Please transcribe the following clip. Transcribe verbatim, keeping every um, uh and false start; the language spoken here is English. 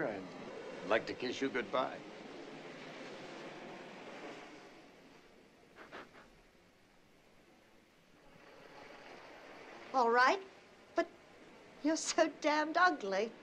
Mother. I'd like to kiss you goodbye. All right, but you're so damned ugly.